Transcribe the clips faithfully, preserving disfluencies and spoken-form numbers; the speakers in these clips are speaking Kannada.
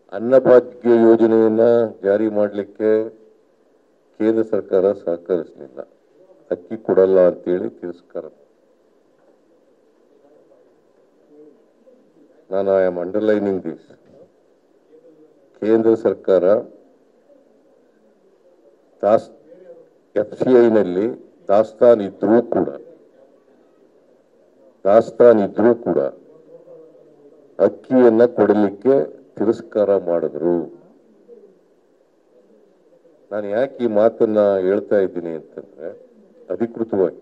ಅನ್ನಭಾಗ್ಯ ಯೋಜನೆಯನ್ನು ಜಾರಿ ಮಾಡಲಿಕ್ಕೆ ಕೇಂದ್ರ ಸರ್ಕಾರ ಸಹಕರಿಸಲಿಲ್ಲ. ಅಕ್ಕಿ ಕೊಡಲ್ಲ ಅಂತೇಳಿ ತಿರಸ್ಕಾರ. ನಾನು ಐ ಆಮ್ ಅಂಡರ್ಲೈನಿಂಗ್ ದಿಸ್. ಕೇಂದ್ರ ಸರ್ಕಾರ ದಾಸ್ ಎಫ್ ಸಿ ಐನಲ್ಲಿ ದಾಸ್ತಾನ್ ಇದ್ರೂ ಕೂಡ ದಾಸ್ತಾನ್ ಇದ್ರೂ ಕೂಡ ಅಕ್ಕಿಯನ್ನ ಕೊಡಲಿಕ್ಕೆ ತಿರಸ್ಕಾರ ಮಾಡಿದ್ರು. ನಾನು ಯಾಕೆ ಈ ಮಾತನ್ನ ಹೇಳ್ತಾ ಇದ್ದೀನಿ ಅಂತಂದ್ರೆ, ಅಧಿಕೃತವಾಗಿ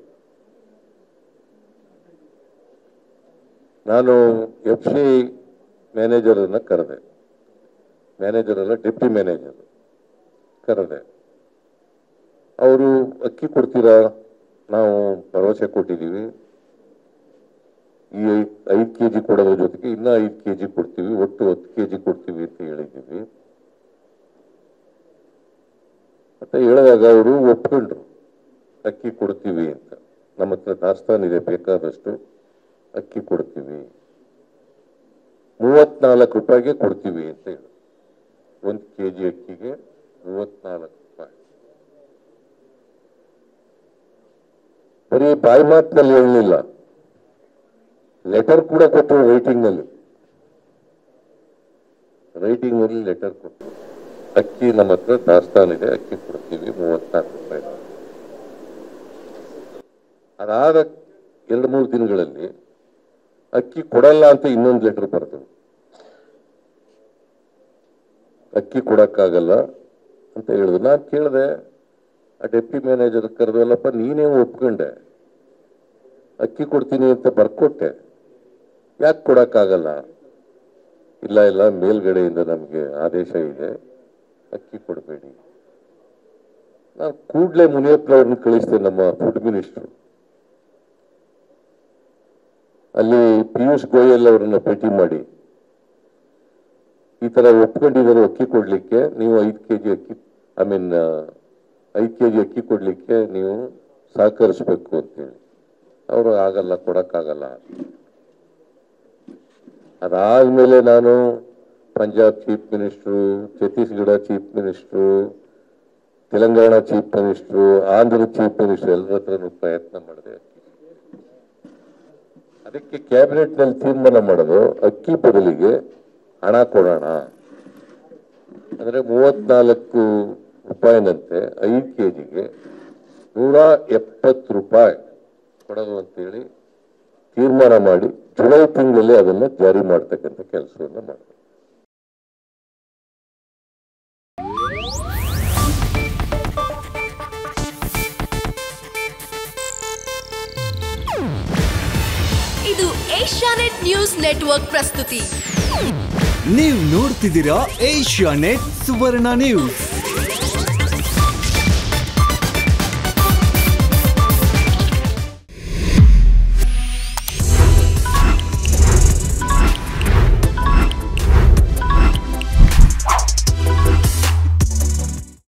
ನಾನು ಎಫ್ ಸಿ ಮ್ಯಾನೇಜರ್ ಅನ್ನ ಕರೆದೆ. ಮ್ಯಾನೇಜರ್ ಅಲ್ಲ, ಡೆಪ್ಟಿ ಮ್ಯಾನೇಜರ್ ಕರೆದೆ. ಅವರು ಅಕ್ಕಿ ಕೊಡ್ತೀರಾ, ನಾವು ಭರವಸೆ ಕೊಟ್ಟಿದ್ದೀವಿ, ಈ ಐದು ಕೆ ಜಿ ಕೊಡೋದ್ರ ಜೊತೆಗೆ ಇನ್ನೂ ಐದು ಕೆ ಜಿ ಕೊಡ್ತೀವಿ, ಒಟ್ಟು ಹತ್ತು ಕೆ ಜಿ ಕೊಡ್ತೀವಿ ಅಂತ ಹೇಳಿದ್ದೀವಿ ಅಂತ ಹೇಳಿದಾಗ ಅವರು ಒಪ್ಕೊಂಡ್ರು, ಅಕ್ಕಿ ಕೊಡ್ತೀವಿ ಅಂತ. ನಮ್ಮ ಹತ್ರ ದಾಸ್ತಾನ್ ಇದೆ, ಬೇಕಾದಷ್ಟು ಅಕ್ಕಿ ಕೊಡ್ತೀವಿ, ಮೂವತ್ನಾಲ್ಕು ರೂಪಾಯಿಗೆ ಕೊಡ್ತೀವಿ ಅಂತ ಹೇಳಿ. ಒಂದು ಕೆ ಜಿ ಅಕ್ಕಿಗೆ ಮೂವತ್ನಾಲ್ಕು ರೂಪಾಯಿ. ಬರೀ ಬಾಯಿ ಮಾತಿನಲ್ಲಿ ಹೇಳಲಿಲ್ಲ, ಲೆಟರ್ ಕೂಡ ಕೊಟ್ಟರು. ರೈಟಿಂಗ್ ನಲ್ಲಿ ರೈಟಿಂಗ್ ನಲ್ಲಿ ಲೆಟರ್ ಕೊಟ್ಟರು, ಅಕ್ಕಿ ನಮ್ಮ ಹತ್ರ ದಾಸ್ತಾನ್ ಇದೆ, ಅಕ್ಕಿ ಕೊಡ್ತೀವಿ ಮೂವತ್ನಾಲ್ಕು ರೂಪಾಯಿ. ಅದಾದ ಎರಡು ಮೂರು ದಿನಗಳಲ್ಲಿ ಅಕ್ಕಿ ಕೊಡಲ್ಲ ಅಂತ ಇನ್ನೊಂದು ಲೆಟರ್ ಬರ್ತದೆ. ಅಕ್ಕಿ ಕೊಡಕ್ಕಾಗಲ್ಲ ಅಂತ ಹೇಳಿದ್ರು. ನಾನು ಕೇಳಿದೆ, ಆ ಡೆಪ್ಟಿ ಮ್ಯಾನೇಜರ್ ಕರೆದಲ್ಲಪ್ಪ, ನೀನೇ ಒಪ್ಕೊಂಡೆ, ಅಕ್ಕಿ ಕೊಡ್ತೀನಿ ಅಂತ ಬರ್ಕೊಟ್ಟೆ, ಯಾಕೆ ಕೊಡಕ್ಕಾಗಲ್ಲ? ಇಲ್ಲ ಇಲ್ಲ, ಮೇಲ್ಗಡೆಯಿಂದ ನಮಗೆ ಆದೇಶ ಇದೆ, ಅಕ್ಕಿ ಕೊಡಬೇಡಿ. ನಾನು ಕೂಡಲೇ ಮುನಿಯಪ್ಪನವ್ರನ್ನ ಕಳಿಸ್ತೇನೆ, ನಮ್ಮ ಫುಡ್ ಮಿನಿಸ್ಟರ್. ಅಲ್ಲಿ ಪಿಯೂಷ್ ಗೋಯಲ್ ಅವರನ್ನ ಭೇಟಿ ಮಾಡಿ, ಈ ತರ ಒಪ್ಕೊಂಡಿದ್ದಾರೆ ಅಕ್ಕಿ ಕೊಡ್ಲಿಕ್ಕೆ, ನೀವು ಐದು ಕೆ ಜಿ ಅಕ್ಕಿ ಐ ಮೀನ್ ಐದು ಕೆ ಜಿ ಅಕ್ಕಿ ಕೊಡ್ಲಿಕ್ಕೆ ನೀವು ಸಹಕರಿಸ್ಬೇಕು ಅಂತೇಳಿ. ಅವರು ಆಗಲ್ಲ, ಕೊಡಕ್ಕಾಗಲ್ಲ. ಅದಾದ್ಮೇಲೆ ನಾನು Punjab chief minister, Chhattisgarh chief minister, Telangana chief minister, Andhra chief minister ಎಲ್ಲರ ಹತ್ರನೂ ಪ್ರಯತ್ನ ಮಾಡಿದೆ. ಅದಕ್ಕೆ ಕ್ಯಾಬಿನೆಟ್ ನಲ್ಲಿ ತೀರ್ಮಾನ ಮಾಡೋದು, ಅಕ್ಕಿ ಬದಲಿಗೆ ಹಣ ಕೊಡೋಣ, ಅಂದ್ರೆ ಮೂವತ್ನಾಲ್ಕು ರೂಪಾಯಿನಂತೆ ಐದು ಕೆ ಜಿಗೆ ನೂರ ಎಪ್ಪತ್ತು ರೂಪಾಯಿ ಕೊಡೋದು ಅಂತೇಳಿ ತೀರ್ಮಾನ ಮಾಡಿ ಜುಲೈ ತಿಂಗಳಲ್ಲಿ ಅದನ್ನ ಜಾರಿ ಮಾಡ್ತಕ್ಕಂಥ ಕೆಲಸವನ್ನು ಮಾಡಿದೆ. ಇದು ಏಷ್ಯಾನೆಟ್ ನ್ಯೂಸ್ ನೆಟ್ವರ್ಕ್ ಪ್ರಸ್ತುತಿ. ನೀವು ನೋಡ್ತಿದ್ದೀರಾ ಏಷ್ಯಾನೆಟ್ ಸುವರ್ಣ ನ್ಯೂಸ್.